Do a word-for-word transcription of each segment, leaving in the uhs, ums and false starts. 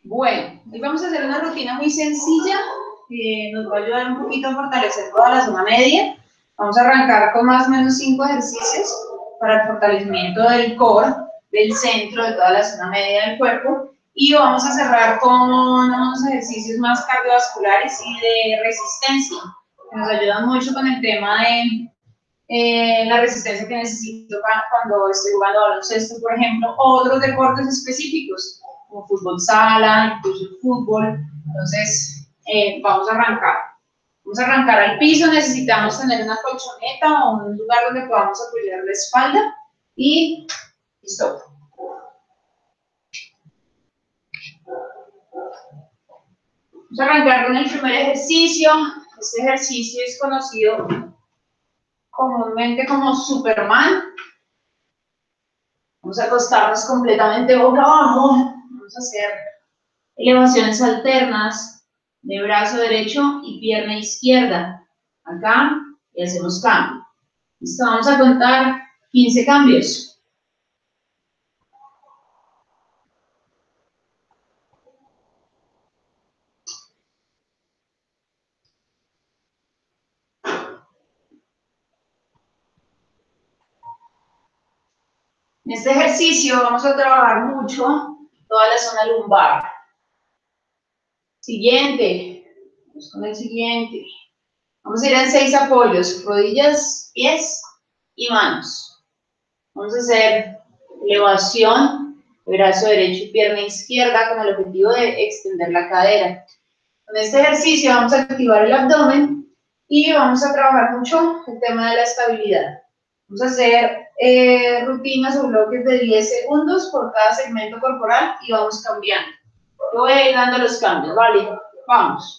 Bueno, hoy vamos a hacer una rutina muy sencilla que nos va a ayudar un poquito a fortalecer toda la zona media. Vamos a arrancar con más o menos cinco ejercicios para el fortalecimiento del core, del centro, de toda la zona media del cuerpo. Y vamos a cerrar con unos ejercicios más cardiovasculares y de resistencia, que nos ayudan mucho con el tema de eh, la resistencia que necesito para cuando estoy jugando baloncesto, por ejemplo, o otros deportes específicos, como fútbol sala, incluso el fútbol. Entonces, eh, vamos a arrancar. Vamos a arrancar al piso, necesitamos tener una colchoneta o un lugar donde podamos apoyar la espalda y listo. Vamos a arrancar con el primer ejercicio. Este ejercicio es conocido comúnmente como Superman. Vamos a acostarnos completamente boca abajo. Vamos a hacer elevaciones alternas de brazo derecho y pierna izquierda. Acá y hacemos cambio. Listo, vamos a contar quince cambios. En este ejercicio vamos a trabajar mucho toda la zona lumbar. Siguiente. Vamos con el siguiente. Vamos a ir en seis apoyos, rodillas, pies y manos. Vamos a hacer elevación de brazo derecho y pierna izquierda con el objetivo de extender la cadera. Con este ejercicio vamos a activar el abdomen y vamos a trabajar mucho el tema de la estabilidad. Vamos a hacer eh, rutinas o bloques de diez segundos por cada segmento corporal y vamos cambiando. Yo voy a ir dando los cambios, ¿vale? Vamos.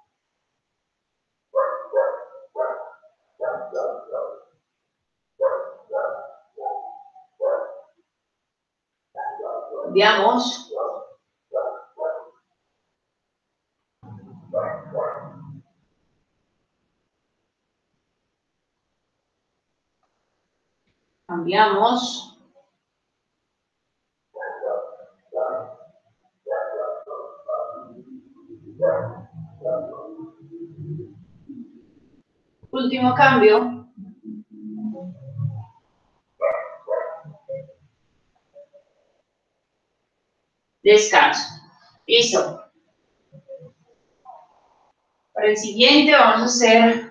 Cambiamos. Cambiamos. Último cambio. Descanso. Listo. Para el siguiente vamos a hacer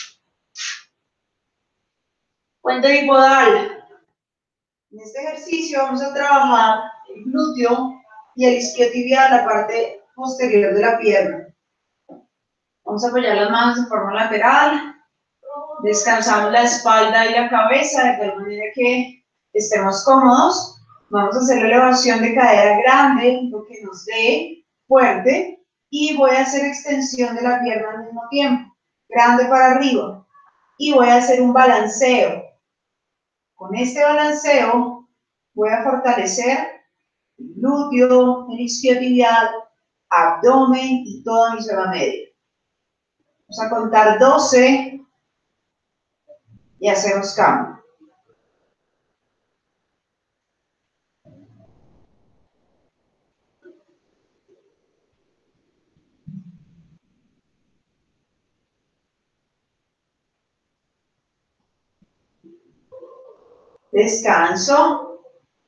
puente bipodal. En este ejercicio vamos a trabajar el glúteo y el isquiotibial, la parte posterior de la pierna. Vamos a apoyar las manos de forma lateral. Descansamos la espalda y la cabeza de tal manera que estemos cómodos. Vamos a hacer la elevación de cadera grande, lo que nos dé fuerte. Y voy a hacer extensión de la pierna al mismo tiempo. Grande para arriba. Y voy a hacer un balanceo. Con este balanceo voy a fortalecer el glúteo, el isquiotibial, abdomen y toda mi zona media. Vamos a contar doce y hacemos cambio. Descanso.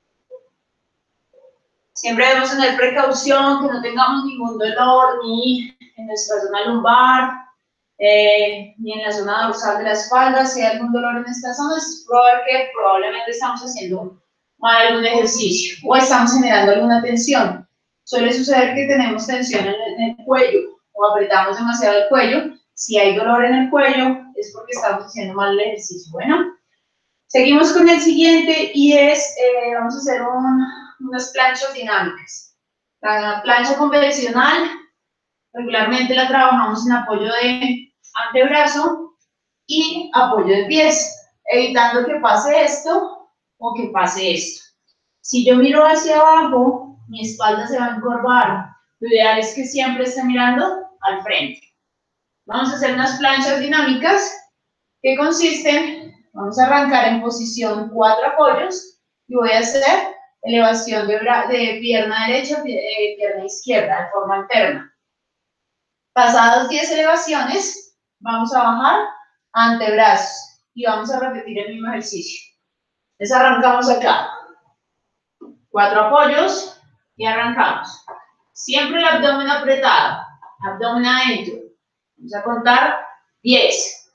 Siempre debemos tener precaución, que no tengamos ningún dolor ni en nuestra zona lumbar, eh, ni en la zona dorsal de la espalda. Si hay algún dolor en esta zona, es probable que probablemente estamos haciendo mal algún ejercicio o estamos generando alguna tensión. Suele suceder que tenemos tensión en el, en el cuello o apretamos demasiado el cuello. Si hay dolor en el cuello, es porque estamos haciendo mal el ejercicio. Bueno, seguimos con el siguiente y es, eh, vamos a hacer un, unas planchas dinámicas. La plancha convencional, regularmente la trabajamos en apoyo de antebrazo y apoyo de pies, evitando que pase esto o que pase esto. Si yo miro hacia abajo, mi espalda se va a encorvar. Lo ideal es que siempre esté mirando al frente. Vamos a hacer unas planchas dinámicas que consisten, vamos a arrancar en posición cuatro apoyos y voy a hacer elevación de, de pierna derecha, eh, pierna izquierda, de forma alterna. Pasados diez elevaciones, vamos a bajar antebrazos y vamos a repetir el mismo ejercicio. Entonces arrancamos acá. Cuatro apoyos y arrancamos. Siempre el abdomen apretado, abdomen adentro. Vamos a contar diez.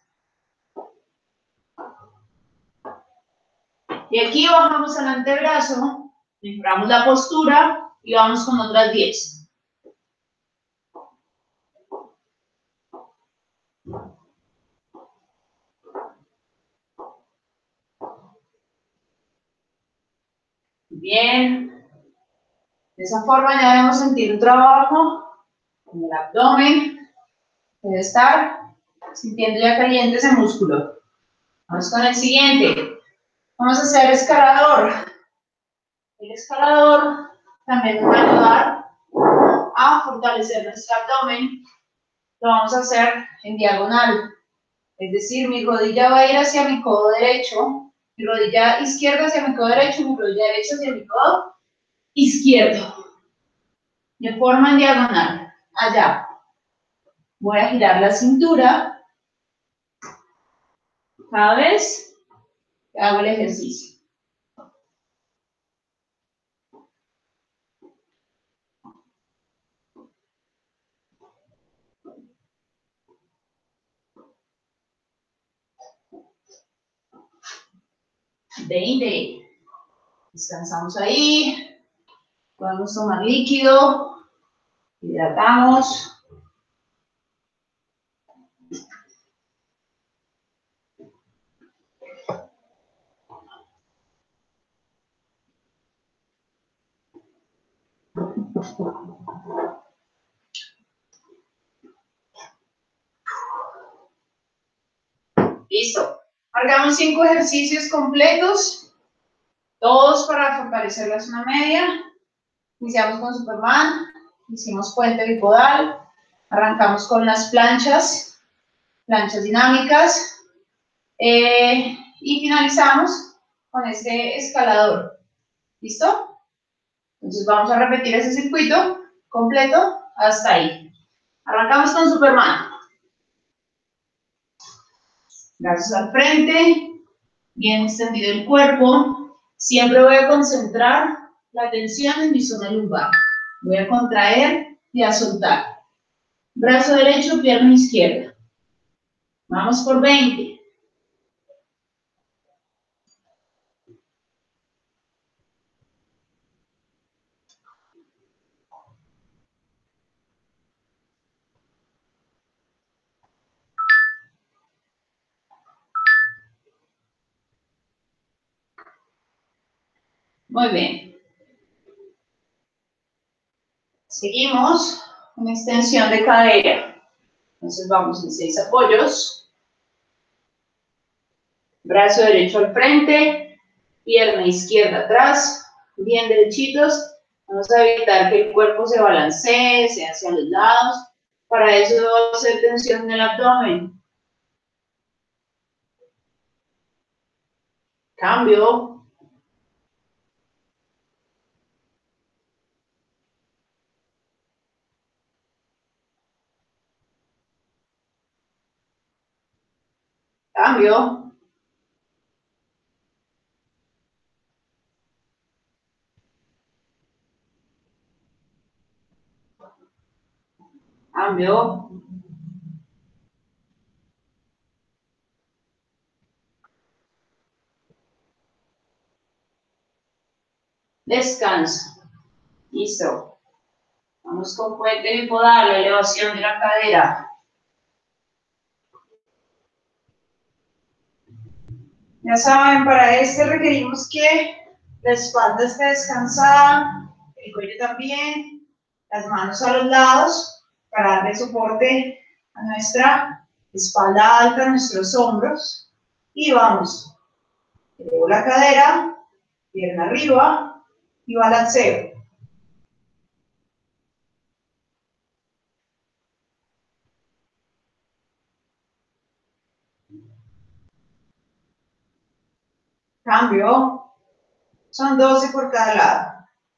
Y aquí bajamos al antebrazo, mejoramos la postura y vamos con otras diez. Bien. De esa forma ya debemos sentir un trabajo en el abdomen. Debe estar sintiendo ya caliente ese músculo. Vamos con el siguiente. Vamos a hacer escalador. El escalador también nos va a ayudar a fortalecer nuestro abdomen. Lo vamos a hacer en diagonal. Es decir, mi rodilla va a ir hacia mi codo derecho, mi rodilla izquierda hacia mi codo derecho, mi rodilla derecha hacia mi codo izquierdo. De forma en diagonal. Allá. Voy a girar la cintura cada vez que hago el ejercicio. veinte. Descansamos ahí. Podemos tomar líquido. Hidratamos. Listo. Marcamos cinco ejercicios completos, todos para fortalecer la zona media. Iniciamos con Superman, hicimos puente bipodal, arrancamos con las planchas, planchas dinámicas, eh, y finalizamos con este escalador. ¿Listo? Entonces vamos a repetir ese circuito completo hasta ahí. Arrancamos con Superman. Brazos al frente, bien extendido el cuerpo. Siempre voy a concentrar la atención en mi zona lumbar. Voy a contraer y a soltar. Brazo derecho, pierna izquierda. Vamos por veinte. Muy bien. Seguimos con extensión de cadera. Entonces vamos en seis apoyos. Brazo derecho al frente, pierna izquierda atrás, bien derechitos. Vamos a evitar que el cuerpo se balancee, sea hacia los lados. Para eso debo hacer tensión en el abdomen. Cambio. Cambio. Cambio. Descanso. Listo. Vamos con puente bipodal, la elevación de la cadera. Ya saben, para este requerimos que la espalda esté descansada, el cuello también, las manos a los lados para darle soporte a nuestra espalda alta, a nuestros hombros. Y vamos. Elevo la cadera, pierna arriba y balanceo. Cambio. Son doce por cada lado.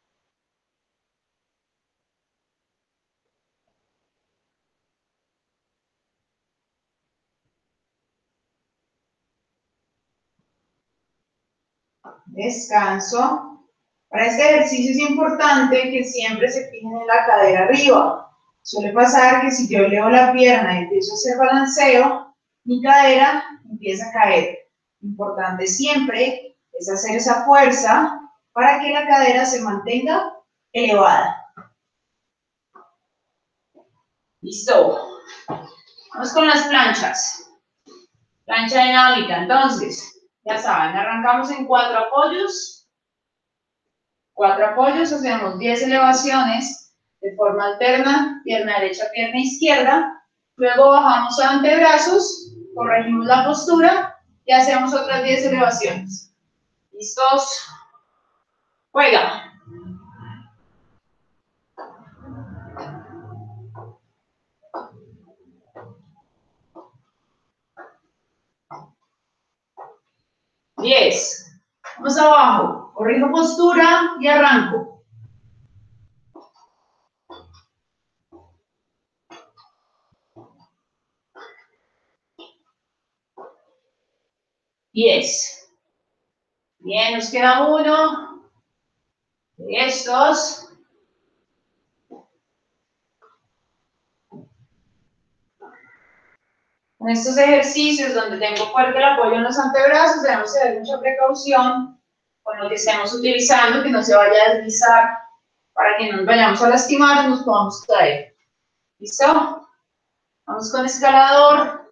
Descanso. Para este ejercicio es importante que siempre se fijen en la cadera arriba. Suele pasar que si yo elevo la pierna y empiezo a hacer balanceo, mi cadera empieza a caer. Lo importante siempre es hacer esa fuerza para que la cadera se mantenga elevada. Listo. Vamos con las planchas. Plancha dinámica. Entonces, ya saben, arrancamos en cuatro apoyos. Cuatro apoyos, hacemos diez elevaciones de forma alterna, pierna derecha, pierna izquierda. Luego bajamos a antebrazos, corregimos la postura y hacemos otras diez elevaciones. ¿Listos? Juega. diez. Vamos abajo. Corrijo postura y arranco. diez. Bien, nos queda uno de estos. En estos ejercicios donde tengo fuerte el apoyo en los antebrazos, debemos tener mucha precaución con lo que estemos utilizando, que no se vaya a deslizar para que no nos vayamos a lastimar y nos podamos caer. ¿Listo? Vamos con escalador.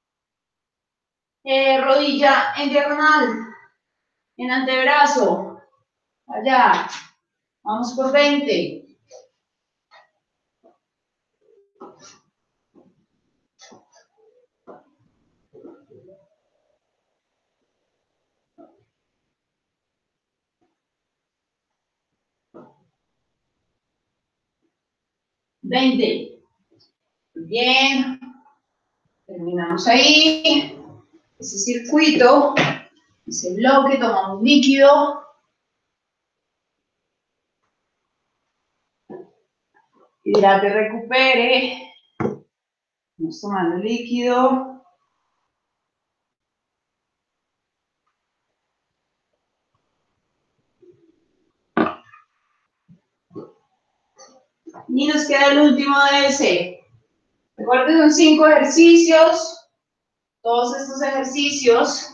Eh, rodilla en diagonal, en antebrazo. Allá. Vamos por veinte. veinte. Bien. Terminamos ahí. Ese circuito, ese bloque, tomamos líquido. Hidrate, recupere. Vamos tomando líquido. Y nos queda el último de ese. Recuerden, son cinco ejercicios. Todos estos ejercicios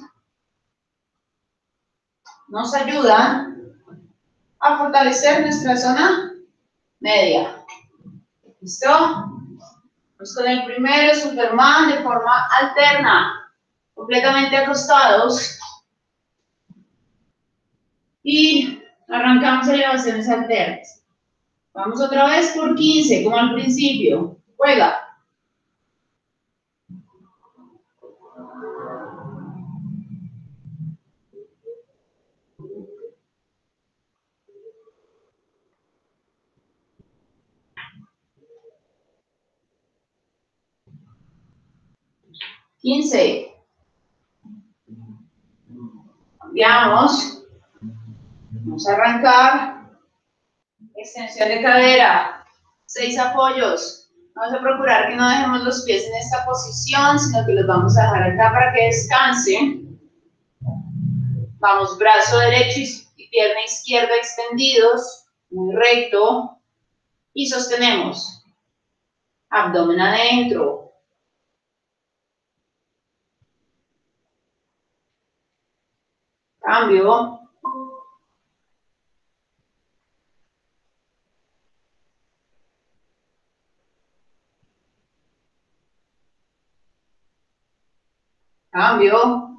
nos ayudan a fortalecer nuestra zona media. ¿Listo? Vamos con el primero, Superman, de forma alterna, completamente acostados. Y arrancamos elevaciones alternas. Vamos otra vez por quince, como al principio. Juega. quince. Cambiamos. Vamos a arrancar. Extensión de cadera. seis apoyos. Vamos a procurar que no dejemos los pies en esta posición, sino que los vamos a dejar acá para que descansen. Vamos, brazo derecho y pierna izquierda extendidos, muy recto. Y sostenemos. Abdomen adentro. Cambio. Cambio.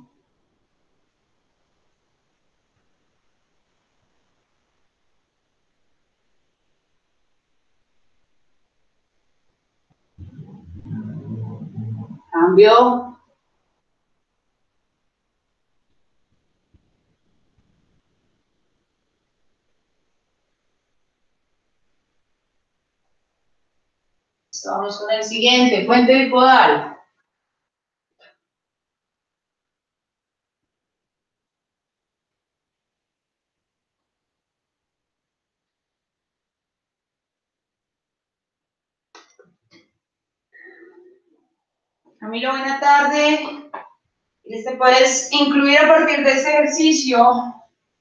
Cambio. Vamos con el siguiente, puente bipodal. Camilo, buena tarde. Este puedes incluir a partir de este ejercicio.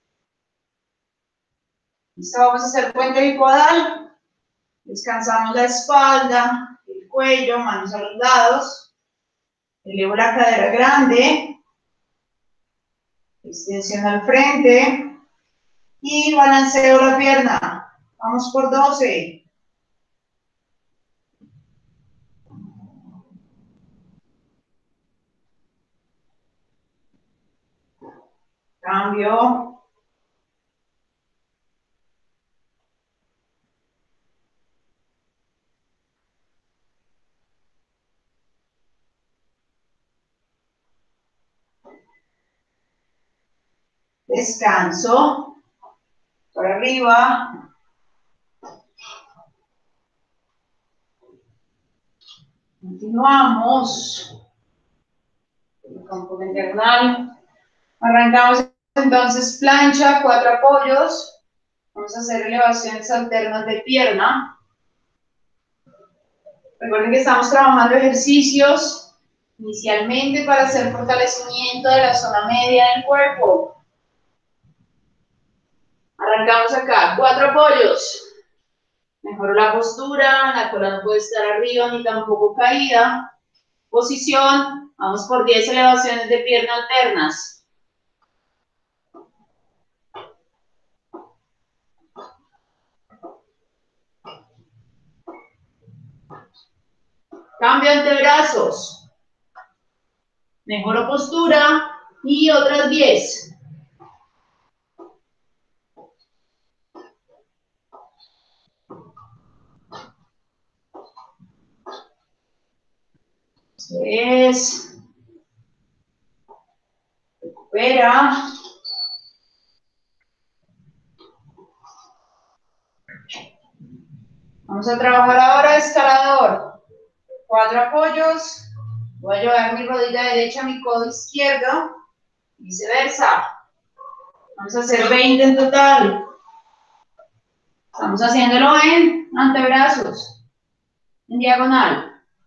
Listo, vamos a hacer puente bipodal. Descansamos la espalda, el cuello, manos a los lados. Elevo la cadera grande. Extensión al frente. Y balanceo la pierna. Vamos por doce. Cambio. Descanso. Por arriba. Continuamos. Campo diagonal. Arrancamos entonces plancha, cuatro apoyos. Vamos a hacer elevaciones alternas de pierna. Recuerden que estamos trabajando ejercicios inicialmente para hacer fortalecimiento de la zona media del cuerpo. Arrancamos acá, cuatro apoyos. Mejoro la postura, la cola no puede estar arriba ni tampoco caída. Posición, vamos por diez elevaciones de pierna alternas. Cambio antebrazos. Mejoro postura y otras diez. Es. Recupera. Vamos a trabajar ahora escalador. Cuatro apoyos. Voy a llevar mi rodilla derecha a mi codo izquierdo. Viceversa. Vamos a hacer veinte en total. Estamos haciéndolo en antebrazos. En diagonal.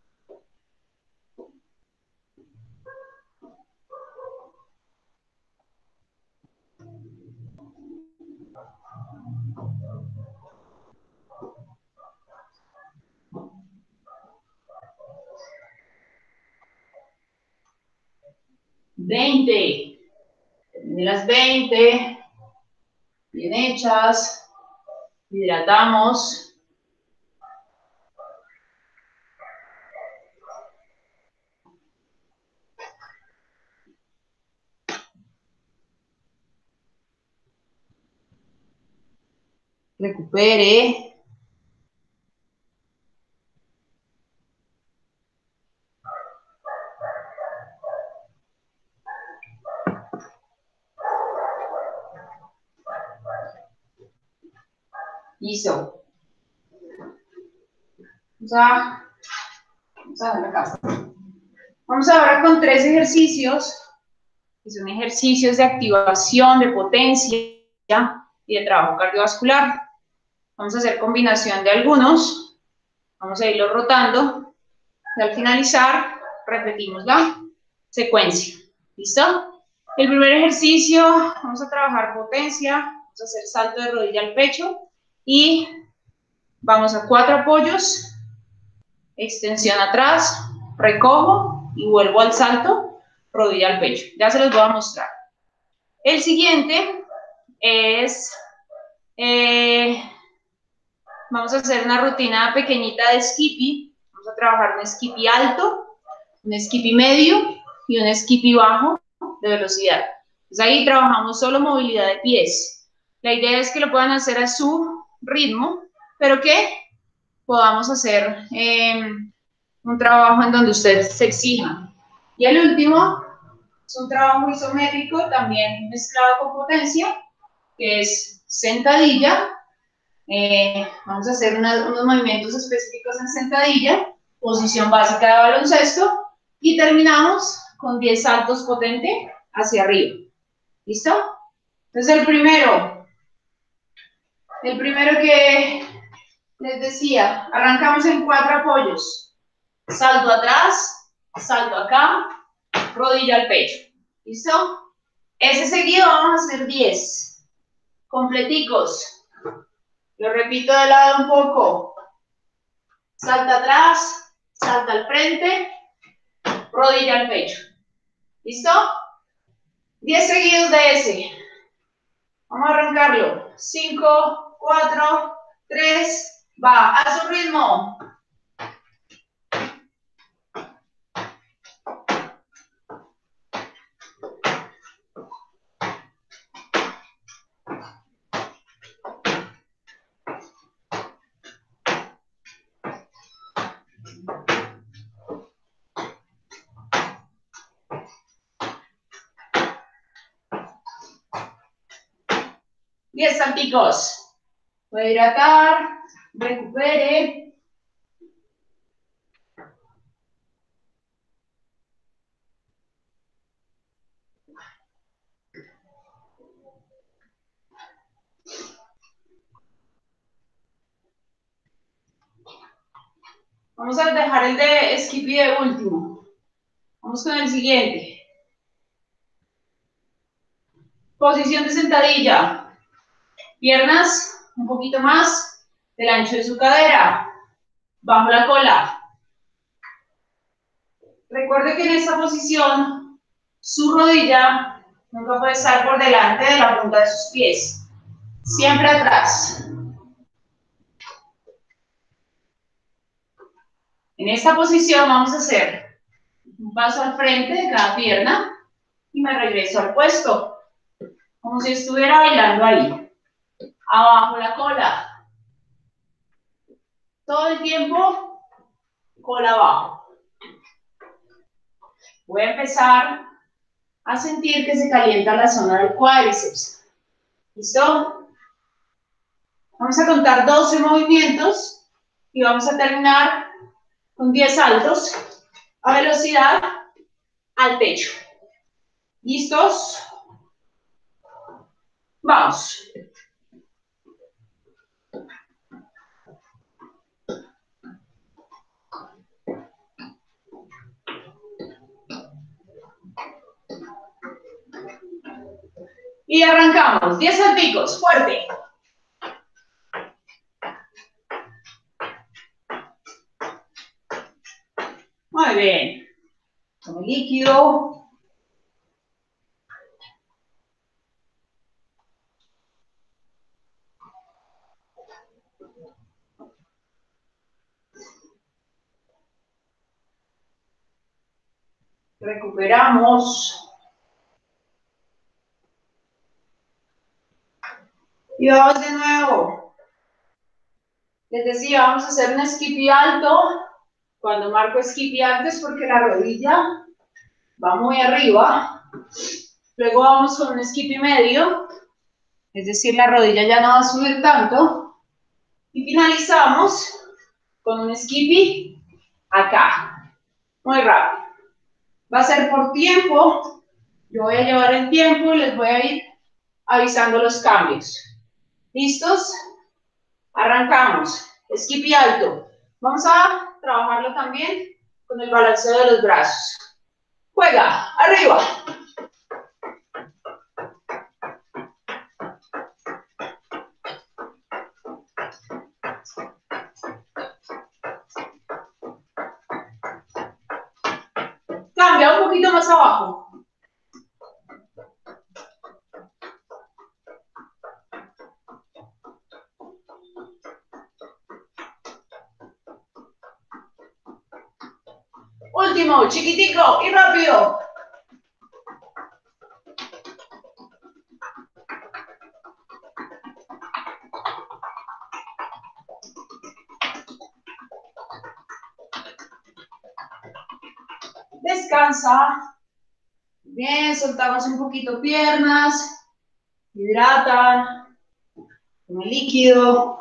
veinte. De las veinte. Bien hechas. Hidratamos. Recupere. Listo. Vamos a, vamos a ver la casa. Vamos ahora con tres ejercicios, que son ejercicios de activación, de potencia y de trabajo cardiovascular. Vamos a hacer combinación de algunos. Vamos a irlo rotando. Y al finalizar, repetimos la secuencia. ¿Listo? El primer ejercicio, vamos a trabajar potencia. Vamos a hacer salto de rodilla al pecho. Y vamos a cuatro apoyos. Extensión atrás. Recojo y vuelvo al salto. Rodilla al pecho. Ya se los voy a mostrar. El siguiente es... Eh, vamos a hacer una rutina pequeñita de skippy. Vamos a trabajar un skippy alto, un skippy medio y un skippy bajo de velocidad. Entonces ahí trabajamos solo movilidad de pies. La idea es que lo puedan hacer a su ritmo, pero que podamos hacer eh, un trabajo en donde ustedes se exijan. Y el último es un trabajo isométrico, también mezclado con potencia, que es sentadilla. Eh, vamos a hacer una, unos movimientos específicos en sentadilla, posición básica de baloncesto, y terminamos con diez saltos potentes hacia arriba. ¿Listo? Entonces el primero, el primero que les decía, arrancamos en cuatro apoyos. Salto atrás, salto acá, rodilla al pecho. ¿Listo? Ese seguido vamos a hacer diez. Completicos. Lo repito de lado un poco. Salta atrás, salta al frente, rodilla al pecho. ¿Listo? diez seguidos de ese. Vamos a arrancarlo. cinco, cuatro, tres, va. A su ritmo. diez salticos. Voy a hidratar, recupere. Vamos a dejar el de Skippy de último. Vamos con el siguiente. Posición de sentadilla. Piernas un poquito más del ancho de su cadera. Bajo la cola. Recuerde que en esta posición su rodilla nunca puede estar por delante de la punta de sus pies. Siempre atrás. En esta posición vamos a hacer un paso al frente de cada pierna y me regreso al puesto, como si estuviera bailando ahí. Abajo la cola. Todo el tiempo, cola abajo. Voy a empezar a sentir que se calienta la zona del cuádriceps. ¿Listo? Vamos a contar doce movimientos y vamos a terminar con diez saltos a velocidad al techo. ¿Listos? Vamos. Y arrancamos. diez salticos, fuerte. Muy bien. Tome líquido. Recuperamos. Y vamos de nuevo. Les decía, vamos a hacer un skippy alto. Cuando marco skippy alto es porque la rodilla va muy arriba. Luego vamos con un skippy medio. Es decir, la rodilla ya no va a subir tanto. Y finalizamos con un skippy acá. Muy rápido. Va a ser por tiempo. Yo voy a llevar el tiempo y les voy a ir avisando los cambios. ¿Listos? Arrancamos. Skippy alto. Vamos a trabajarlo también con el balanceo de los brazos. Juega. Arriba. Cambia un poquito más abajo. Último, chiquitico y rápido. Descansa. Bien, soltamos un poquito piernas. Hidrata. Toma líquido.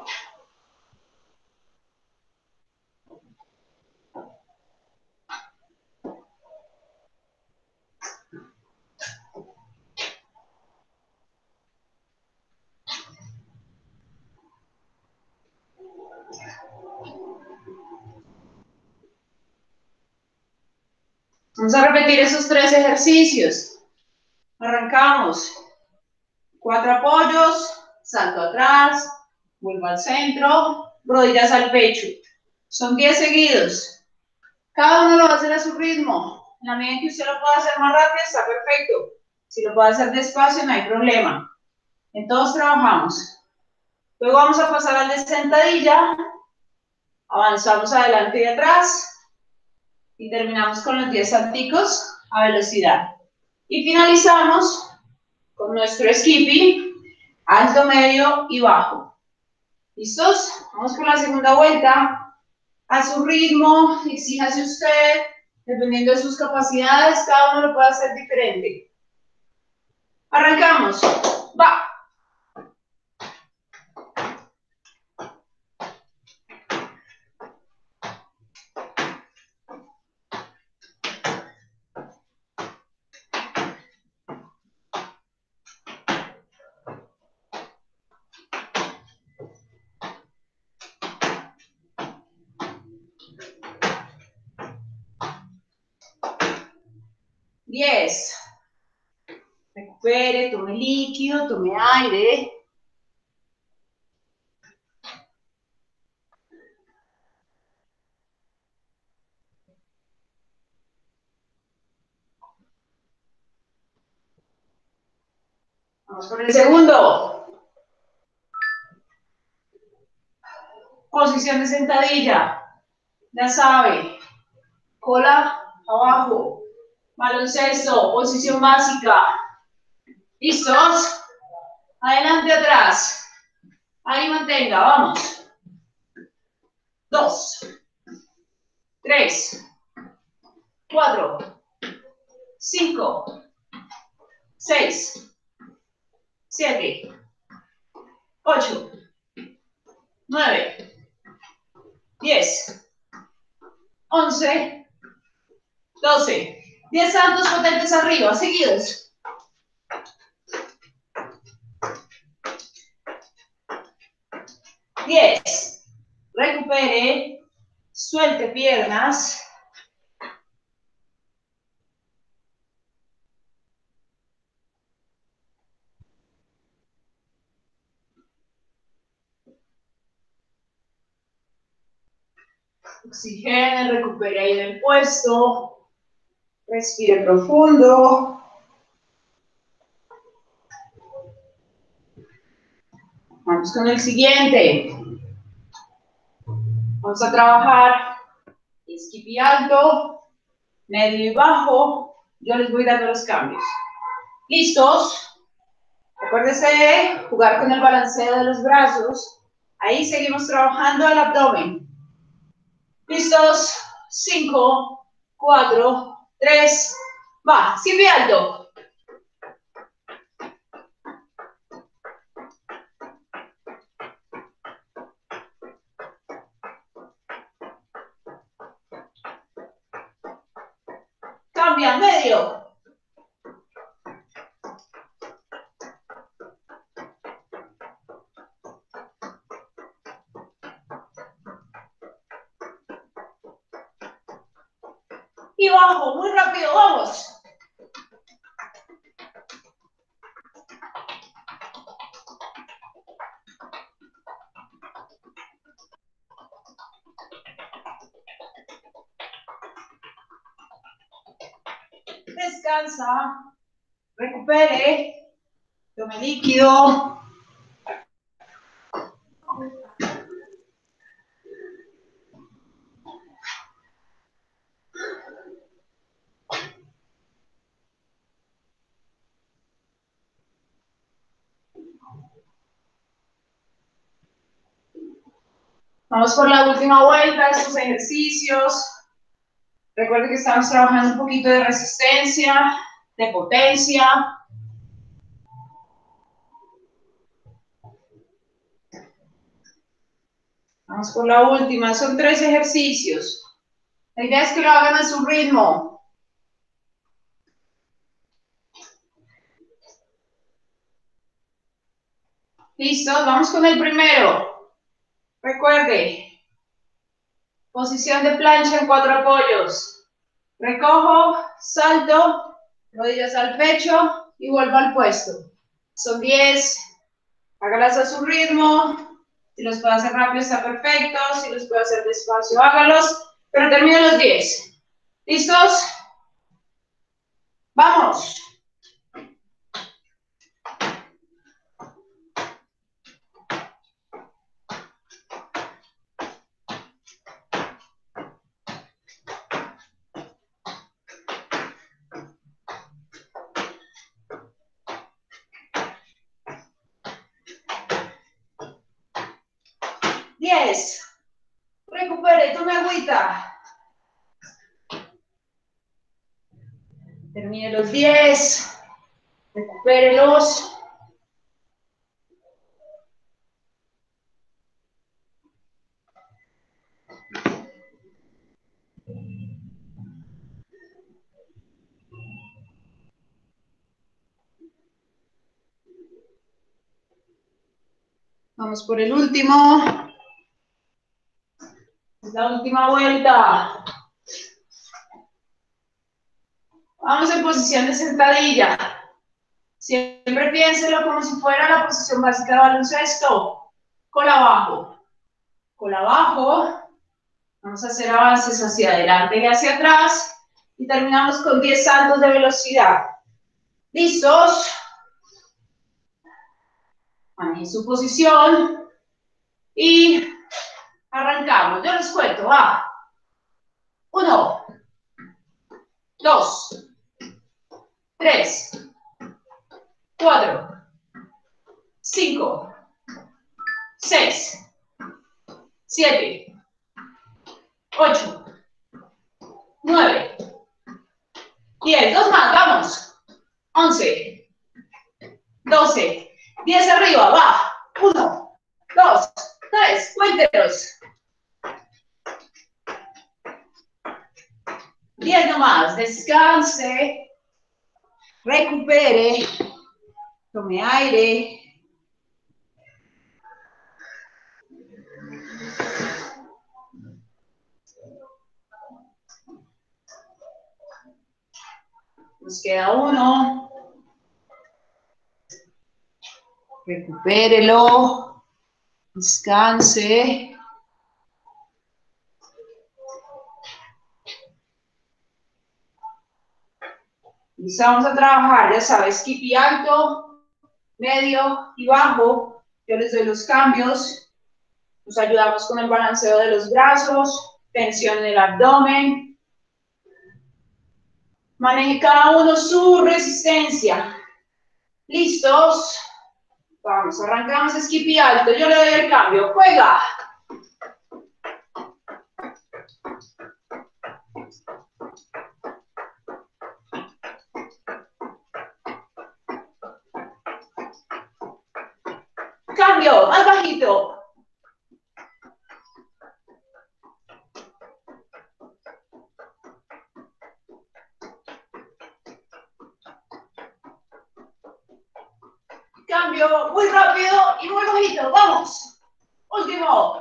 Vamos a repetir esos tres ejercicios. Arrancamos. Cuatro apoyos, salto atrás, vuelvo al centro, rodillas al pecho. Son diez seguidos. Cada uno lo va a hacer a su ritmo. En la medida en que usted lo pueda hacer más rápido, está perfecto. Si lo puede hacer despacio, no hay problema. En todos trabajamos. Luego vamos a pasar al de sentadilla. Avanzamos adelante y atrás. Y terminamos con los diez salticos a velocidad. Y finalizamos con nuestro skipping, alto, medio y bajo. ¿Listos? Vamos por la segunda vuelta. A su ritmo, exíjase usted, dependiendo de sus capacidades, cada uno lo puede hacer diferente. Arrancamos. Va. diez. Recupere, tome líquido, tome aire. Vamos por el segundo. Posición de sentadilla. Ya sabe. Cola abajo. Baloncesto, posición básica. ¿Listos? Adelante, atrás. Ahí mantenga, vamos. Dos. Tres. Cuatro. Cinco. Seis. Siete. Ocho. Nueve. Diez. Once. Doce. Diez saltos potentes arriba, seguidos. diez. Recupere. Suelte piernas. Oxigene, recupere ahí del puesto. Respire profundo. Vamos con el siguiente. Vamos a trabajar skippy alto, medio y bajo. Yo les voy dando los cambios. ¿Listos? Acuérdense de jugar con el balanceo de los brazos. Ahí seguimos trabajando el abdomen. ¿Listos? cinco, cuatro, tres, va. Skippy alto. Cambia, medio. Y bajo, muy rápido, vamos. Descansa, recupere, tome líquido. Vamos por la última vuelta, estos ejercicios. Recuerden que estamos trabajando un poquito de resistencia, de potencia. Vamos por la última, son tres ejercicios. La idea es que lo hagan a su ritmo. ¿Listo? Vamos con el primero. Recuerde, posición de plancha en cuatro apoyos. Recojo, salto, rodillas al pecho y vuelvo al puesto. Son diez, hágalas a su ritmo. Si los puede hacer rápido está perfecto, si los puede hacer despacio hágalos, pero termino los diez. ¿Listos? ¡Vamos! diez. Recupere, tome agüita. Termine los diez. Recupérelos. Vamos por el último. Es la última vuelta. Vamos en posición de sentadilla. Siempre piénselo como si fuera la posición básica de baloncesto. Cola abajo. Cola abajo. Vamos a hacer avances hacia adelante y hacia atrás. Y terminamos con diez saltos de velocidad. ¿Listos? Manejen su posición. Y arrancamos. Yo les cuento. Va. Uno. Dos. Tres. Cuatro. Cinco. Seis. Siete. Ocho. Nueve. Diez. Dos más. Vamos. Once. Doce. Diez arriba. Va. Uno. Dos. Tres. Cuéntelos. Diez nomás. Descanse. Recupere. Tome aire. Nos queda uno. Recupérelo. Descanse. Y vamos a trabajar, ya sabes, skippy alto, medio y bajo. Yo les doy los cambios. Nos ayudamos con el balanceo de los brazos, tensión en el abdomen. Maneje cada uno su resistencia. ¿Listos? Vamos, arrancamos skippy alto. Yo le doy el cambio. ¡Juega! Cambio, más bajito. Cambio, muy rápido y muy bajito. Vamos. Último.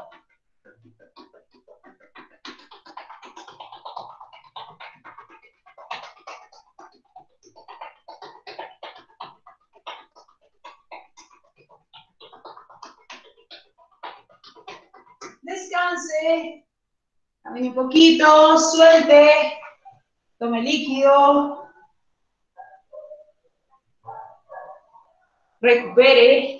Descanse. Camine un poquito, suelte. Tome líquido. Recupere.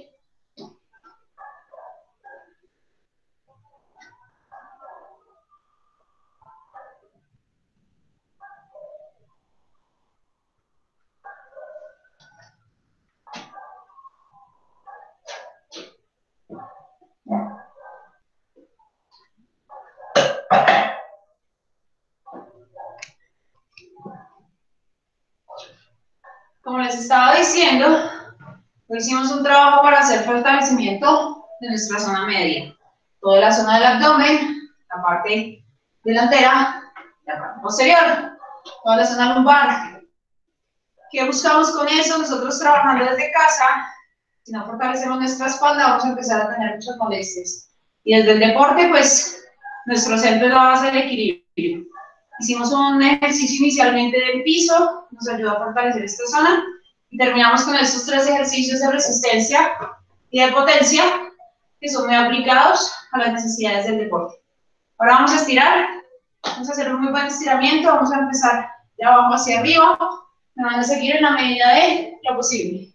Como les estaba diciendo, hicimos un trabajo para hacer fortalecimiento de nuestra zona media. Toda la zona del abdomen, la parte delantera, la parte posterior, toda la zona lumbar. ¿Qué buscamos con eso? Nosotros trabajando desde casa, si no fortalecemos nuestra espalda, vamos a empezar a tener muchas molestias. Y desde el deporte, pues, nuestro centro es la base del equilibrio. Hicimos un ejercicio inicialmente del piso, nos ayuda a fortalecer esta zona, y terminamos con estos tres ejercicios de resistencia y de potencia, que son muy aplicados a las necesidades del deporte. Ahora vamos a estirar, vamos a hacer un muy buen estiramiento, vamos a empezar de abajo hacia arriba, me van a seguir en la medida de lo posible.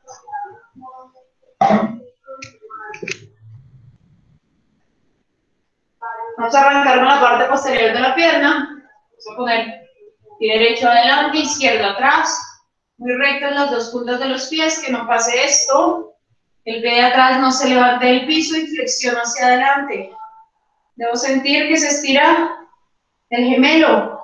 Vamos a arrancar con la parte posterior de la pierna, vamos a poner pie derecho adelante, izquierdo atrás, muy recto en las dos puntas de los pies, que no pase esto, el pie de atrás no se levante del piso y flexiona hacia adelante. Debo sentir que se estira el gemelo.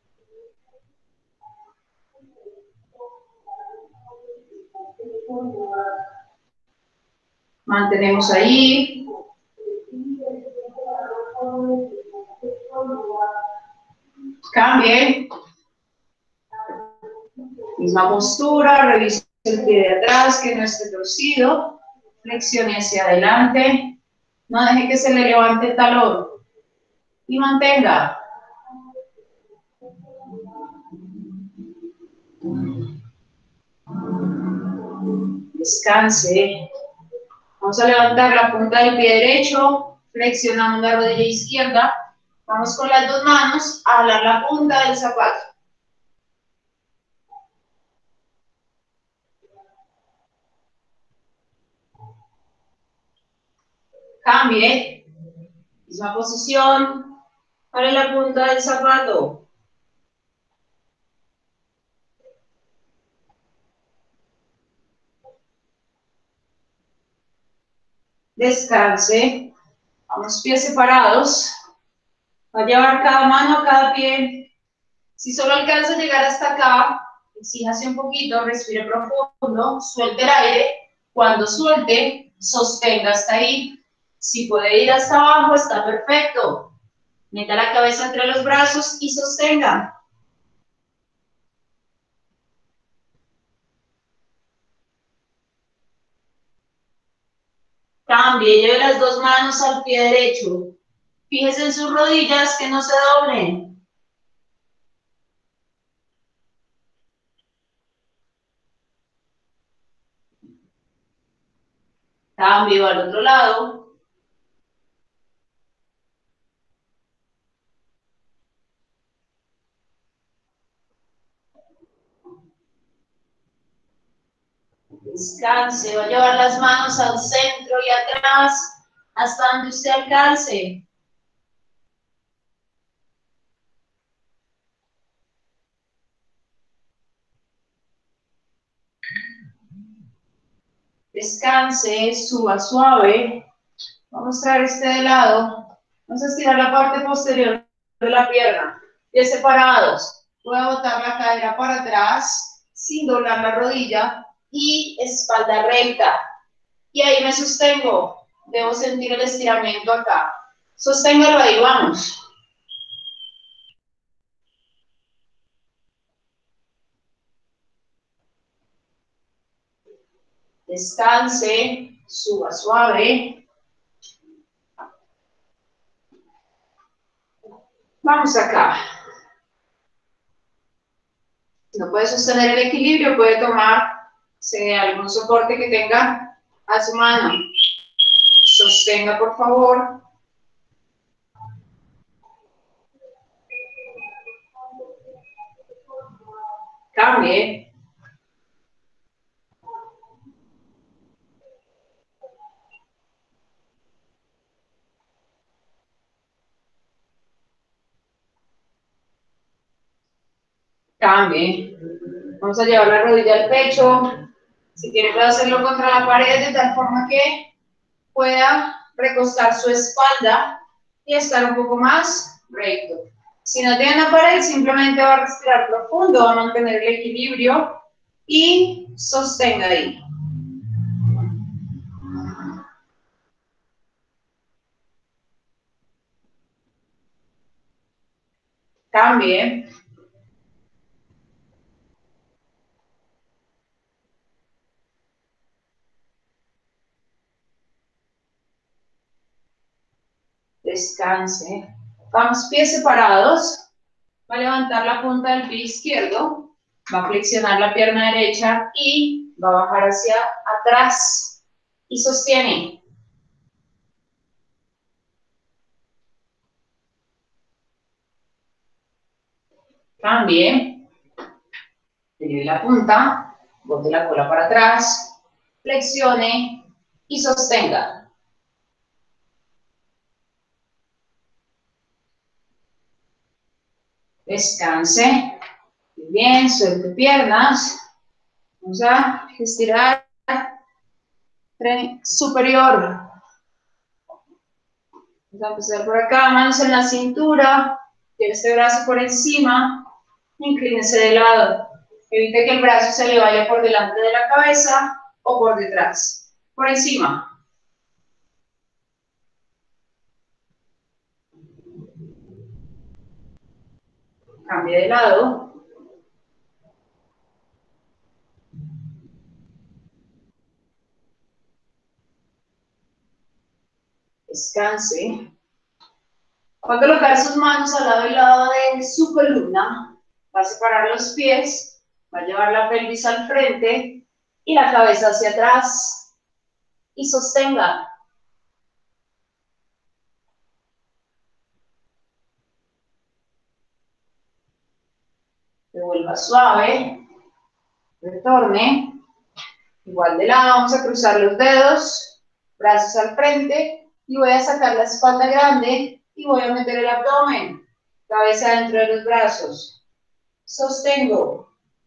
Mantenemos ahí. Cambie. Misma postura, revise el pie de atrás, que no esté torcido. Flexione hacia adelante. No deje que se le levante el talón. Y mantenga. Descanse. Vamos a levantar la punta del pie derecho, flexionamos la rodilla izquierda, vamos con las dos manos a jalar la punta del zapato. Cambie, misma posición, jale la punta del zapato. Descanse, vamos pies separados, va a llevar cada mano a cada pie. Si solo alcanza a llegar hasta acá, exíjase un poquito, respire profundo, suelte el aire. Cuando suelte, sostenga hasta ahí. Si puede ir hasta abajo, está perfecto. Meta la cabeza entre los brazos y sostenga. Cambie, lleve las dos manos al pie derecho. Fíjese en sus rodillas que no se doblen. Cambio al otro lado. Descanse, va a llevar las manos al centro y atrás hasta donde usted alcance. Descanse, suba suave. Vamos a traer este de lado. Vamos a estirar la parte posterior de la pierna. Pies separados. Voy a botar la cadera para atrás sin doblar la rodilla y espalda recta. Y ahí me sostengo. Debo sentir el estiramiento acá. Sosténgalo ahí, vamos. Descanse, suba suave. Vamos acá. Si no puede sostener el equilibrio, puede tomar si algún soporte que tenga a su mano. Sostenga, por favor. Cambie. Cambie. Vamos a llevar la rodilla al pecho. Si quiere puede hacerlo contra la pared de tal forma que pueda recostar su espalda y estar un poco más recto. Si no tiene la pared, simplemente va a respirar profundo, va a mantener el equilibrio y sostenga ahí. Cambie. Descanse. Vamos pies separados. Va a levantar la punta del pie izquierdo, va a flexionar la pierna derecha y va a bajar hacia atrás y sostiene. Cambie, eleve la punta, bote la cola para atrás, flexione y sostenga. Descanse. Muy bien, suelte piernas. Vamos a estirar tren superior. Vamos a empezar por acá, manos en la cintura, tiene este brazo por encima, inclínese de lado. Evite que el brazo se le vaya por delante de la cabeza o por detrás. Por encima. Cambie de lado. Descanse. Va a colocar sus manos al lado y lado de su columna. Va a separar los pies. Va a llevar la pelvis al frente y la cabeza hacia atrás. Y sostenga. Devuelva suave. Retorne. Igual de lado, vamos a cruzar los dedos. Brazos al frente. Y voy a sacar la espalda grande. Y voy a meter el abdomen. Cabeza dentro de los brazos. Sostengo.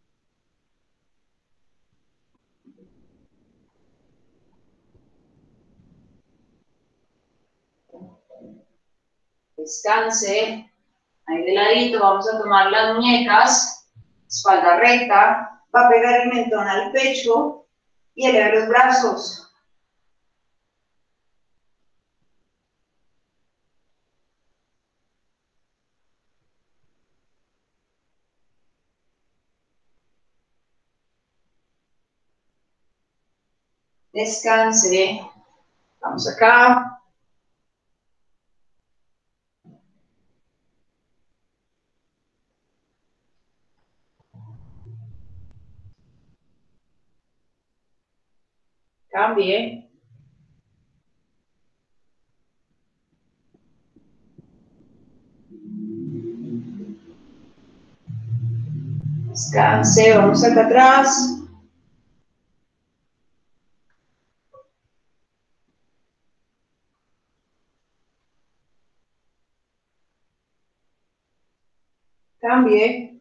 Descanse. Ahí de ladito vamos a tomar las muñecas. Espalda recta. Va a pegar el mentón al pecho. Y eleve los brazos. Descanse. Vamos acá. Cambie. Descanse. Vamos acá atrás. Cambie.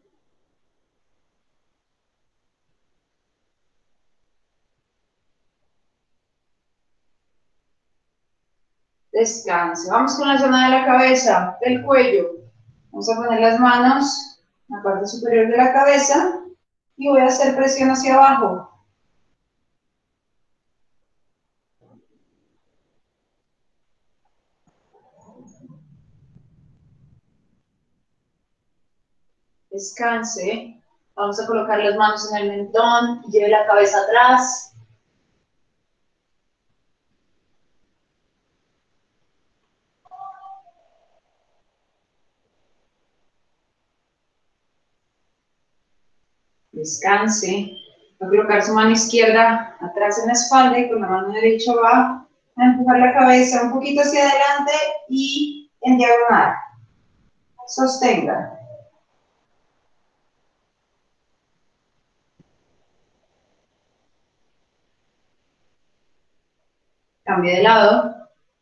Descanse. Vamos con la zona de la cabeza, del cuello. Vamos a poner las manos en la parte superior de la cabeza y voy a hacer presión hacia abajo. Descanse. Vamos a colocar las manos en el mentón y lleve la cabeza atrás. Descanse. Va a colocar su mano izquierda atrás en la espalda y con la mano derecha va a empujar la cabeza un poquito hacia adelante y en diagonal. Sostenga. Cambie de lado.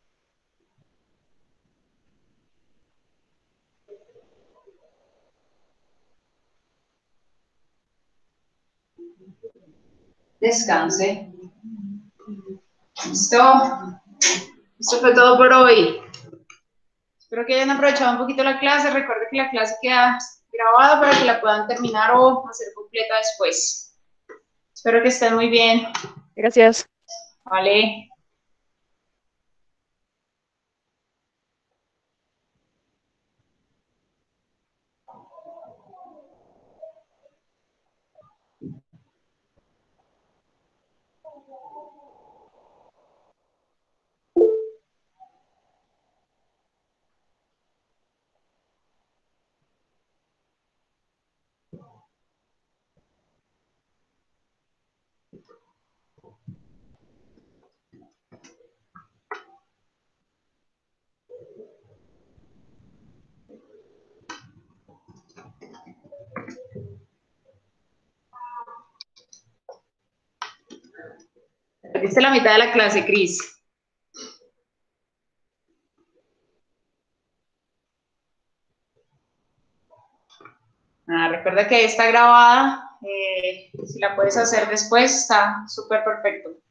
Descanse. Listo. Esto fue todo por hoy. Espero que hayan aprovechado un poquito la clase. Recuerden que la clase queda grabada para que la puedan terminar o hacer completa después. Espero que estén muy bien. Gracias. Vale. perdiste la mitad de la clase, Cris. Ah, recuerda que está grabada, eh, si la puedes hacer después, está súper perfecto.